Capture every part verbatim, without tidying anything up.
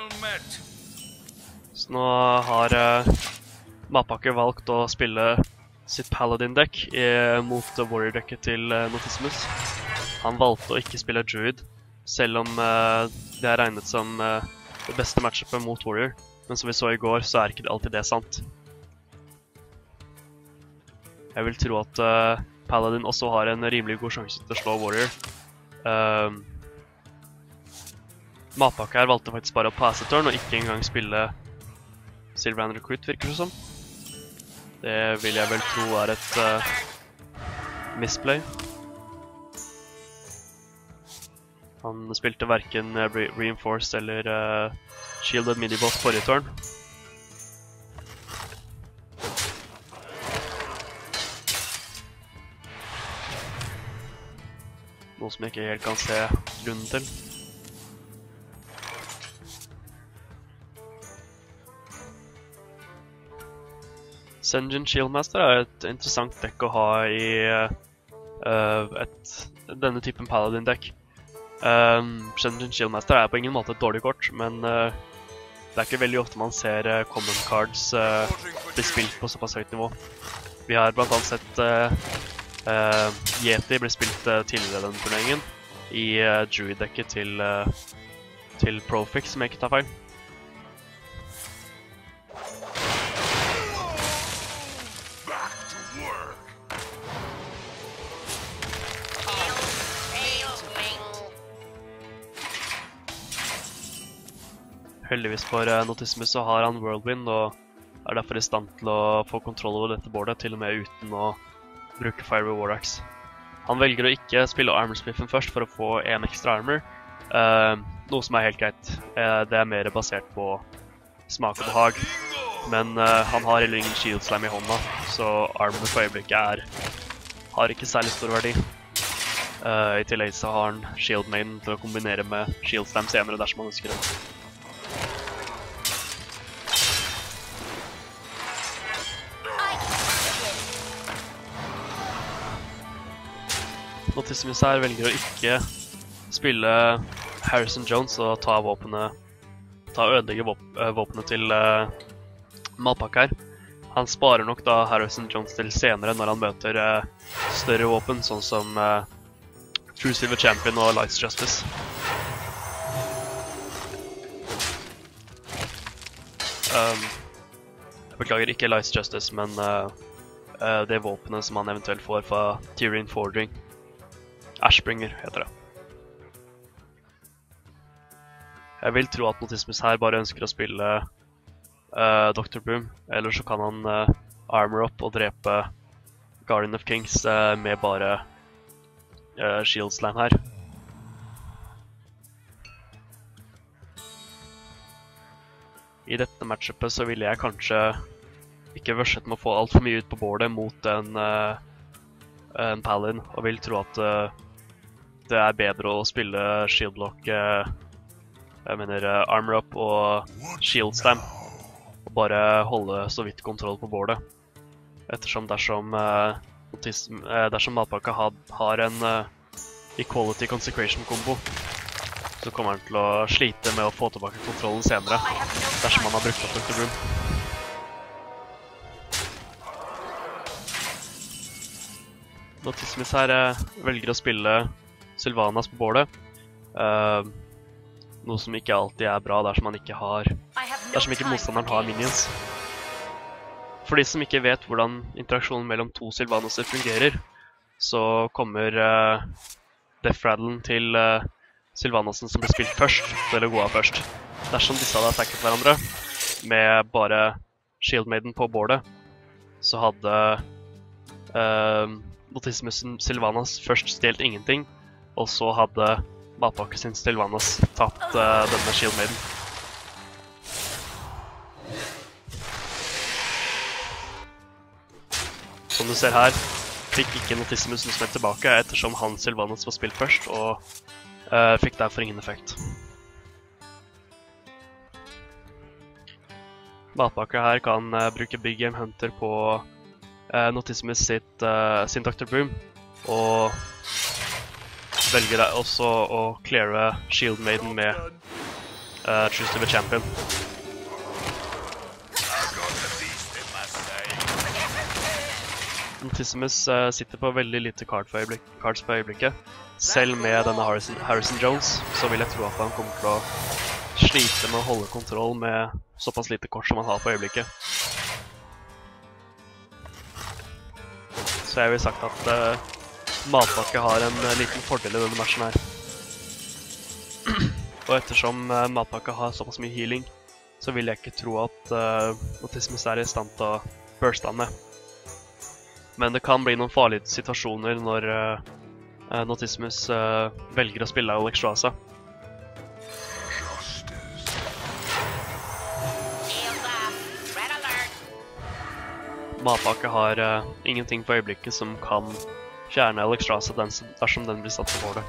Så nå har uh, Matpakke valgt å spille sitt Paladin-dekk mot Warrior-dekket til uh, Notissimus. Han valgte å ikke spille Druid, selv om uh, det er regnet som uh, det beste matchupet mot Warrior. Men som vi så i går, så er ikke alltid det sant. Jeg vil tro at uh, Paladin også har en rimelig god sjanse til å slå Warrior. Uh, Matpakke her valgte faktisk bare å passe turn og ikke engang spille Sylvander Recruit, virker det som. Det vil jeg vel tro er et uh, misplay. Han spilte hverken uh, Re Reinforced eller uh, Shielded Miniboss forrige turn. Noe som jeg ikke helt kan se grunnen til. Sen'jin Shieldmaster er et interessant dekk å ha i uh, et, denne typen Paladin-dekk. Um, Sen'jin Shieldmaster er på ingen måte et dårlig kort, men uh, det er ikke veldig ofte man ser uh, common cards uh, bli spilt på såpass høyt nivå. Vi har blant annet sett uh, uh, Yeti bli spilt uh, tidligere denne turneringen i uh, Druid-dekket til, uh, til Profix, som jeg ikke tar feil. Heldigvis for uh, Notissimus så har han Whirlwind og er derfor i stand til å få kontroll over dette boardet, til og med uten å bruke Fiery War Axe. Han velger å ikke spille Armorsmith-en først for å få en ekstra armor, uh, noe som er helt greit. Uh, det er mer basert på smak og behag, men uh, han har heller ingen Shield Slam i hånda, så armor for øyeblikket er, har ikke særlig stor verdi. Uh, I tillegg så har han Shield Maiden til å kombinere med Shield Slam senere dersom han ønsker det. Notissimus her velger å ikke spille Harrison Jones og ta våpenet, ta ødelegge våp våpenet til uh, Matpakke her. Han sparer nok da Harrison Jones til senere når han møter uh, større våpen, sånn som uh, True Silver Champion og Lights Justice. Um, jeg beklager ikke Lights Justice, men uh, uh, det våpenet som han eventuelt får fra Tyrion Fordring. Ashbringer heter det. Jeg vil tro at Notissimus her bare ønsker å spille uh, doktor Boom, eller så kan han uh, armor up og drepe Guardian of Kings uh, med bare uh, Shield Slam her. I dette matchupet så ville jeg kanskje ikke rushet med å få alt for mye ut på boardet mot en, uh, en Paladin, og vil tro at uh, det er bedre å spille Shield Block, uh, jeg mener uh, Armor Up og Shield Slam, og bare holde så vidt kontroll på boardet. Ettersom dersom, uh, uh, dersom Matpakke har, har en uh, Equality Consecration-kombo, så kommer han til å slite med å få tilbake kontrollen senere, dersom han har brukt opp doktor Boom. Notissimus her uh, velger å spille Sylvanas på boardet, uh, noe som ikke alltid er bra dersom man ikke har, dersom ikke motstanderen har minions. For de som ikke vet hvordan interaksjonen mellom to Sylvanaser fungerer, så kommer uh, Death Rattlen til uh, Sylvanasen som blir spilt først, til å gå av først. Dersom disse hadde attacket hverandre med bare Shield Maiden på boardet, så hadde uh, Notissimus Sylvanas først stjelt ingenting, og så hadde Matpakke sin Sylvanas tatt uh, denne Shield Maiden. Som du ser her, fikk ikke Notissimus noe som er tilbake, ettersom han Sylvanas var spilt først, og uh, fikk derfor ingen effekt. Matpakke her kan uh, bruke Big Game Hunter på uh, Notissimus sitt, uh, sin doktor Boom, og velger også å cleare Shield Maiden med uh, Choose to be Champion. Notissimus uh, sitter på veldig lite card for øyeblikk, cards på øyeblikket. Selv med denne Harrison, Harrison Jones, så vil jeg tro at han kommer til å slite med å holde kontroll med såpass lite kort som han har på øyeblikket. Så jeg vil sagt at uh, Matpakke har en uh, liten fordel i denne matchen her. Og ettersom uh, Matpakke har såpass mye healing, så vil jeg ikke tro at uh, Notissimus er i stand til å burste han med. Men det kan bli noen farlige situasjoner når uh, Notissimus uh, velger å spille Alexstrasza. Matpakke har uh, ingenting på øyeblikket som kan fjerne Alexstrasza dersom den blir satt på bordet.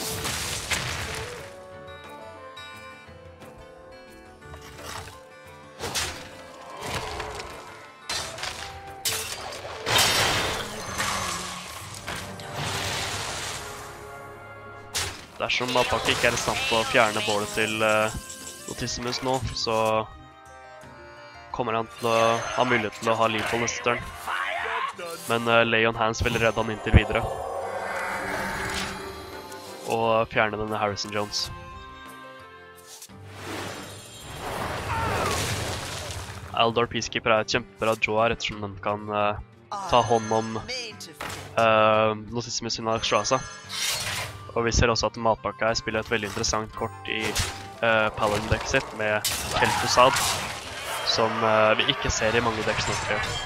Dersom Matpakke ikke er i stand til å fjerne bordet til uh, Notissimus nå, så kommer han til å ha mulighet til å ha liv på neste turn. Men uh, Lay on Hands vil redde han inntil videre. Og fjerne denne Harrison Jones. Aldor Peacekeeper er et kjempebra draw her, ettersom den kan uh, ta hånd om uh, Notissimus sin Alexstrasza. Og vi ser også at Matpakke her spiller et veldig interessant kort i uh, Paladin-dekket sitt med Kel'Thuzad, som uh, vi ikke ser i mange decks nå for det.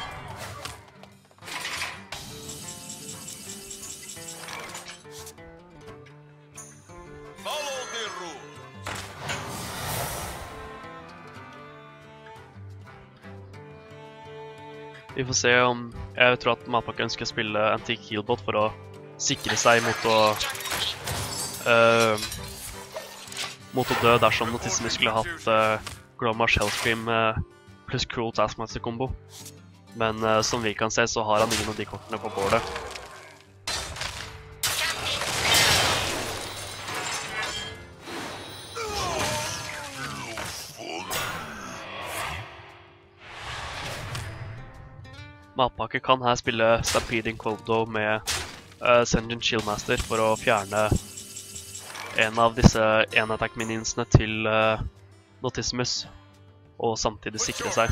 Vi får se om jeg tror at Matpakke ønsker å spille Antique Healbot for å sikre seg mot å uh, mot å dø dersom Notissimus skulle hatt uh, Grommash Hellscream uh, pluss Cruel Taskmaster kombo. Men uh, som vi kan se så har han ingen av de kortene på bordet. Matpakke kan her spille Stampeding Kodo med uh, Sen'jin Shieldmaster for å fjerne en av disse en-attack minionsene til uh, Notissimus, og samtidig sikre seg.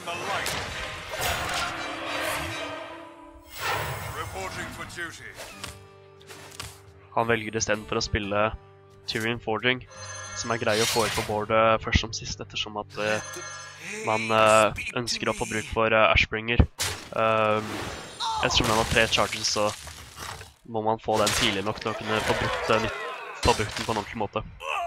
Han velger i stedet for å spille Tyrion Forging, som er grei å få ut på bordet først som sist, ettersom at uh, man uh, ønsker å få bruk for uh, Ashbringer. Uh, ettersom den har tre charges, så må man få den tidlig nok til å kunne få brukt, uh, få brukt den på en ordentlig måte.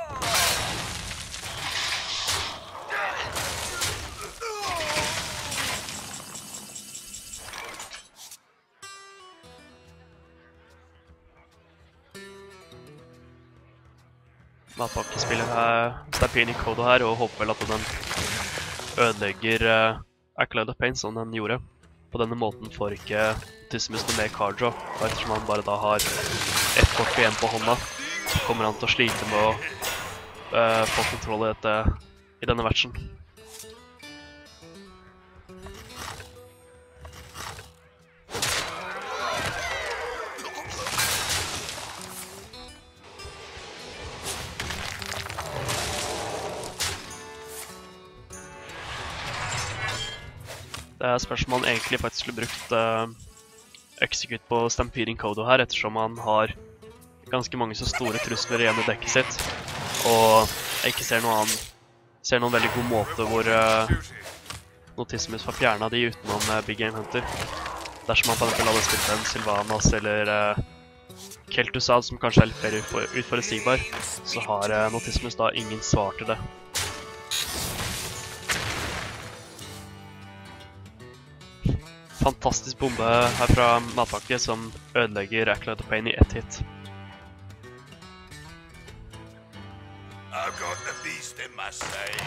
Matpakke spiller uh, Stampeding Kodo her, og håper vel at den ødelegger uh, Acolyte of Pain som den gjorde. På denne måten får ikke Notissimus noe mer card draw, og ettersom han bare da har ett kort igjen på hånda, så kommer han til å slite med å uh, få kontroll i, dette, i denne matchen. Det er spørsmål han egentlig faktisk skulle brukt uh, Execute på Stampeding Kodo her, ettersom han har ganske mange så store trusler igjen i dekket sitt, og jeg ikke ser noen, ser noen veldig god måte hvor uh, Notissimus får fjernet de utenom uh, Big Game Hunter. Dersom han på dette hadde spilt en Sylvanas eller uh, Kel'Thuzad, som kanskje er litt mer utforutsigbar, så har uh, Notissimus da ingen svar til det. Fantastisk bombe her fra Matpakke som ødelegger Acolyte of Pain i ett hit. I've got the beast in my sight.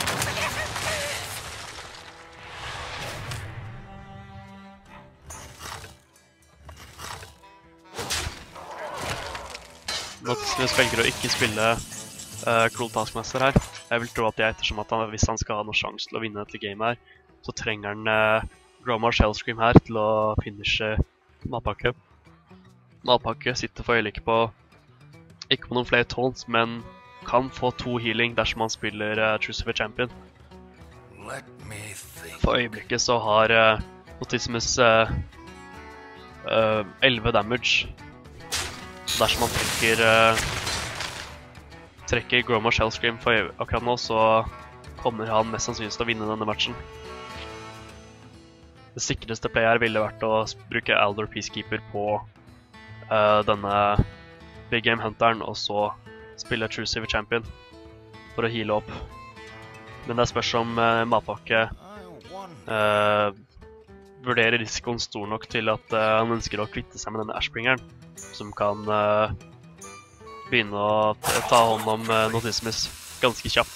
Notissimus velger å ikke spille uh, Cruel Taskmaster her, Jeg vil tro at det er ettersom at han, hvis han skal ha noen sjanse til å vinne dette gamet her, så trenger han uh, Grommash Hellscream her til å finishe Matpakke. Matpakke sitter for øyeblikket på ikke på noen flere taunts, men kan få to healing dersom han spiller uh, Crucifer Champion. For øyeblikket så har uh, Notismus uh, uh, elleve damage. Dersom han trekker uh, trekker Grommash Hellscream for akkurat nå, så kommer han mest sannsynlig til å vinne denne matchen. Det sikreste play her ville vært å bruke Aldor Peacekeeper på uh, denne Big Game Hunteren, og så spille Crucifer Champion for å heale opp. Men det spørs om uh, Matpakke uh, vurderer risikoen stor nok til at uh, han ønsker å kvitte seg med denne Ashbringeren, som kan uh, begynne å ta hånd om uh, Notismus ganske kjapt.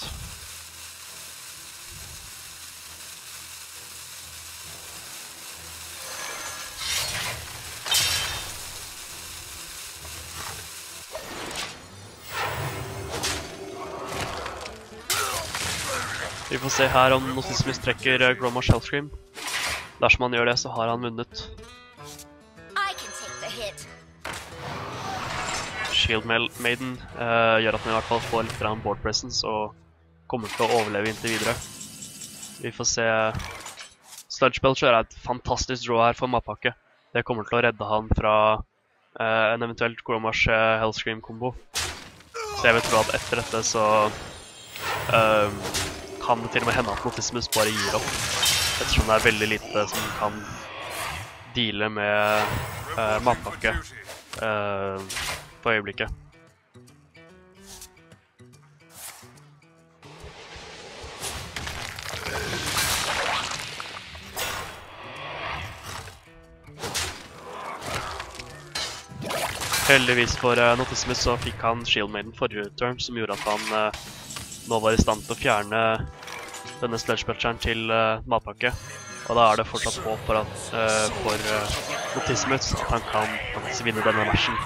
Vi får se her om Notismus trekker uh, Grommash Hellscream. Dersom han gjør det, så har han vunnet. Shield Maiden uh, gjør at han i hvert fall får litt board presence og kommer til å overleve inntil videre. Vi får se. Sludge Belcher er et fantastisk draw her for Matpakke. Det kommer til å redde han fra uh, en eventuelt Grommash uh, Hellscream-kombo. Så jeg vil tro at etter dette så uh, kan det til og med hende at Notismus bare gir opp. Ettersom det er veldig lite som kan deale med uh, Matpakke uh, på øyeblikket. Heldigvis for uh, Notismus så fikk han Shield Maiden forrige turn, som gjorde at han uh, nå var i stand til å fjerne denne Sludge Belcheren til uh, Matpakke. Og da er det fortsatt håp for, at, uh, for uh, Notismus at han kan faktisk vinne denne matchen.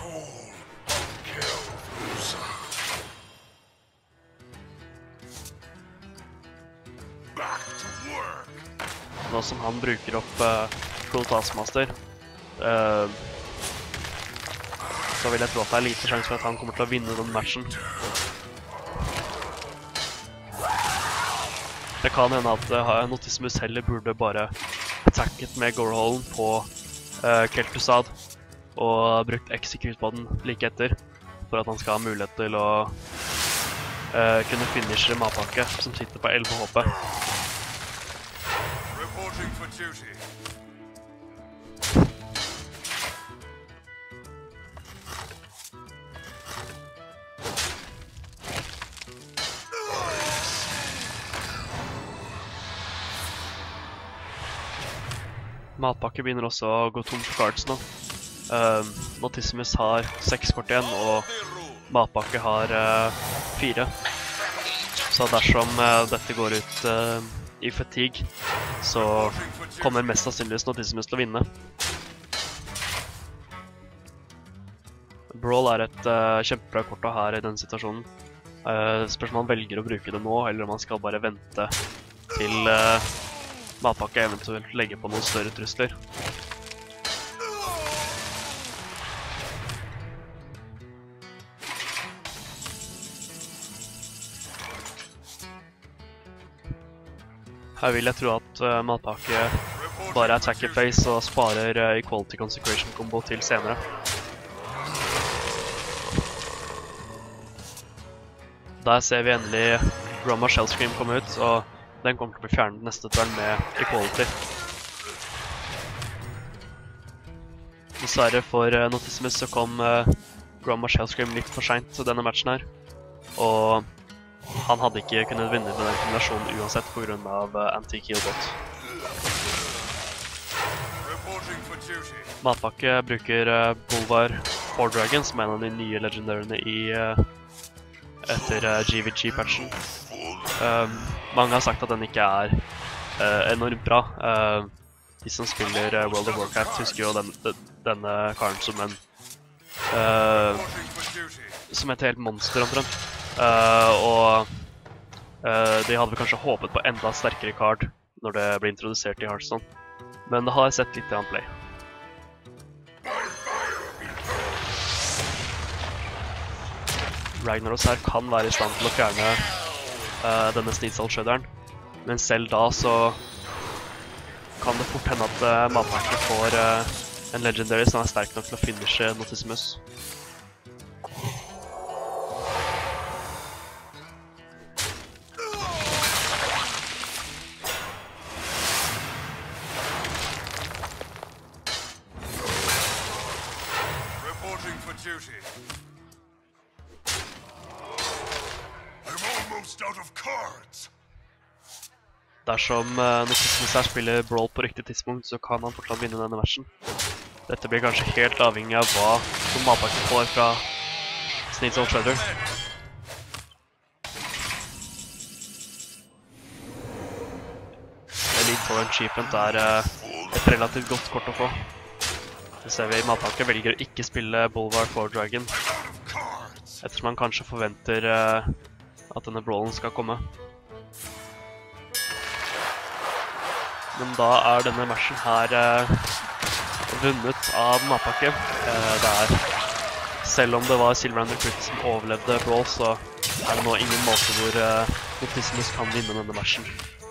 Nå som han bruker opp uh, Pro Taskmaster, uh, så vil jeg tro at det er lite sjanse for at han kommer til å vinne den matchen. Det kan hende at uh, Notismus heller burde bare attacket med Gorehallen på uh, Kel'Thuzad og brukt Execute på den like etter, for at han skal ha mulighet til å uh, kunne finishe Matpakke, som sitter på elleve H P. Matpakke begynner også å gå tom for cards nå. Uh, Notismus har seks kort igjen, og Matpakke har uh, fire. Så dersom uh, dette går ut uh, i fatigue, så kommer mest sannsynligvis Notismus til å vinne. Brawl er et uh, kjempebra kort å ha her i denne situasjonen. Uh, spørs om han velger å bruke det nå, eller om han skal bare vente til uh, Matpakke eventuelt legge på noen større trusler. Her vil jeg tro at uh, Matpakke bare attacker face og sparer uh, Equality Consecration combo til senere. Der ser vi endelig Grommash Hellscream komme ut, og den kommer til å bli fjernet neste turn med Equality. Dessverre for uh, Notismus så kom uh, Grommash Hellscream litt for sent til denne matchen her. Og han hadde ikke kunnet vinne med den kombinasjonen uansett på grunn av uh, anti-healbot. Matpakke bruker uh, Bolvar Four Dragon, som er en av de nye legendarene i uh, etter uh, G V G-patchen. Um, mange har sagt at den ikke er uh, enormt bra. Uh, de som spiller uh, World of Warcraft husker jo den, den, denne karen som en uh, som et helt monster omtrent. Uh, og Uh, de hadde vel kanskje håpet på enda sterkere card når det ble introdusert i Hearthstone. Men det har jeg sett litt grann play. Ragnaros her kan være i stand til å fjerne uh, denne Sneasel Shudderen. Men selv da så kan det fort hende at uh, Matpakke får uh, en Legendary som er sterk nok til å finishe Notismus. Dersom uh, Notismus her spiller Brawl på riktig tidspunkt, så kan han fortsatt vinne denne matchen. Dette blir kanskje helt avhengig av hva som Matpakke får fra Sneasel Shredder. Elite Foreign Achievement er uh, et relativt godt kort å få. Så ser vi Matpakke velger å ikke spille Bulwark for Dragon, ettersom han kanskje forventer uh, at denne Brawlen skal komme. Men da er denne matchen her uh, vunnet av Matpakke. Uh, det er, selv om det var Silverander Crit som overlevde Brawl, så er det nå ingen måte hvor uh, Notismus kan vinne denne matchen.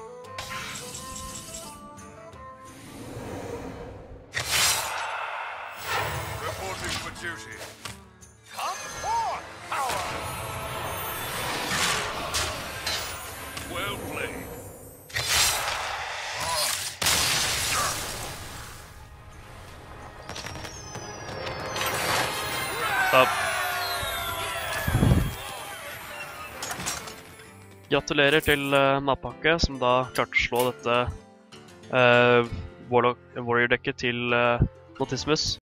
Da. Gratulerer til uh, Matpakke, som da klarte å slå dette uh, Warrior-dekket til uh, Notismus.